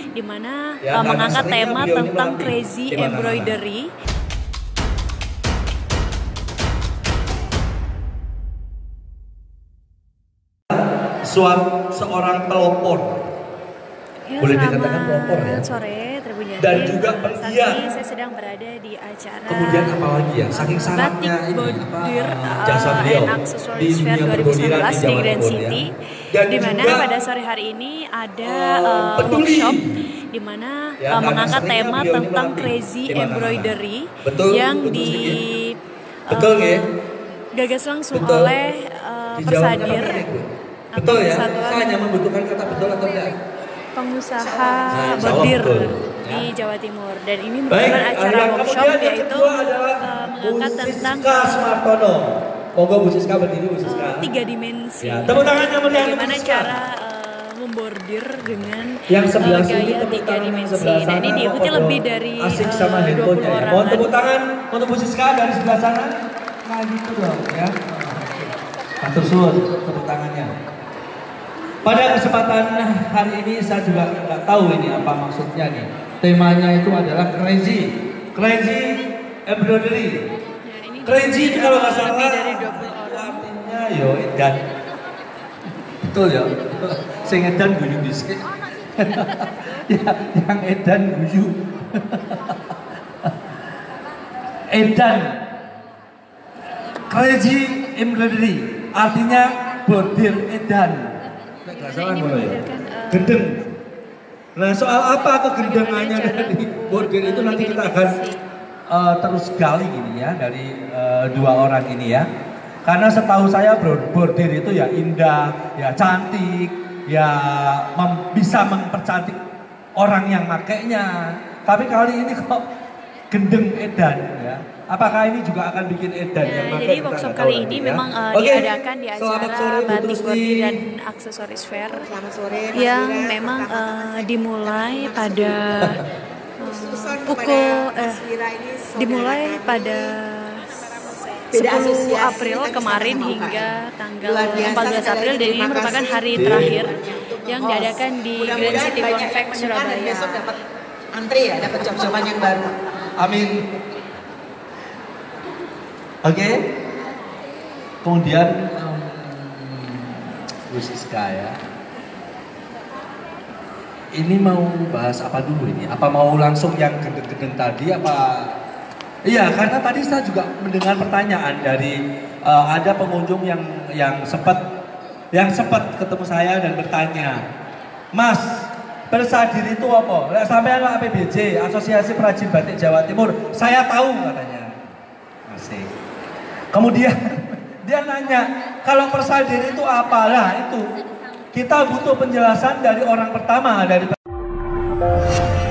di mana ya, mengangkat tema tentang melatih. crazy Gimana? embroidery. Seorang pelopor. Ya, Boleh dikatakan pelopor ya. sore, Tribun Jatim. Dan juga Saat penggiat. ini saya sedang berada di acara Kemudian apa lagi ya? Saking syaratnya Batik Bordir jasa beliau and di Accessories Fair dunia 2019 berbordiran di di Jawa Grand Timur City, ya. Dan di mana juga pada sore hari ini ada peduli. workshop di mana Ya, mengangkat seringnya tema beliau ini tentang melatih crazy di mana-mana. embroidery Betul, yang betul ya? gagas langsung Betul. oleh Dijawabnya Persadir pakai itu. atau Betul ya? Persatuan Saya hanya membutuhkan kata betul atau enggak. Pengusaha insya Allah bordir betul, di ya. Jawa Timur, dan ini merupakan acara yang workshop kemudian yang yaitu kedua adalah mengangkat Bu tentang Siska Sumartono. Monggo Bu Siska berdiri, Bu Siska. tiga dimensi. Ya, tepuk tangannya meriah untuk Bagaimana Siska. cara membordir dengan Yang sebelah sini gaya tepuk tiga tangan, yang dimensi. sebelah Nah, ini sana diikuti foto lebih dari asik sama 20 handphonenya ya. orang. Mohon tepuk tangan untuk Bu Siska dari sebelah sana. Nah gitu dong ya. Atur suwun tepuk tangannya. Pada kesempatan hari ini saya juga nggak tahu ini apa maksudnya nih. Temanya itu adalah crazy embroidery. Ya, ini Crazy itu kalau nggak salah lebih dari 20 orang. artinya yo edan. Betul ya. Sing edan guyu dhisik. Ya, yang edan guyu. Edan. Crazy embroidery artinya bordir edan. Nggak salah ini ya. membedakan, Gendeng. Nah, soal apa kegendengannya dari bordir itu nanti kita akan terus gali ini ya dari dua orang ini ya. Karena setahu saya bordir itu ya indah, ya cantik, ya bisa mempercantik orang yang makainya. Tapi kali ini kok gendeng edan ya. Apakah ini juga akan bikin edan yang Nah, makai? jadi workshop kali ini memang diadakan di acara Batik Bordir dan Aksesoris Fair yang memang dimulai pada pada 10 April kemarin hingga tanggal 14 April, dan ini merupakan hari terakhir yang diadakan di Grand City Convex Surabaya. Besok dapat antri ya, dapat job-joban yang baru. Amin. Oke. Kemudian Bu Siska ya. Ini mau bahas apa dulu ini? Apa mau langsung yang gendeng-gendeng tadi apa? Iya, karena tadi saya juga mendengar pertanyaan dari ada pengunjung yang sempat ketemu saya dan bertanya, Mas, Persadir itu apa? Lah sampean lah APBJ, Asosiasi Perajin Batik Jawa Timur. Saya tahu katanya. Masih. Kemudian dia nanya, kalau Persadir itu apalah itu? Kita butuh penjelasan dari orang pertama dari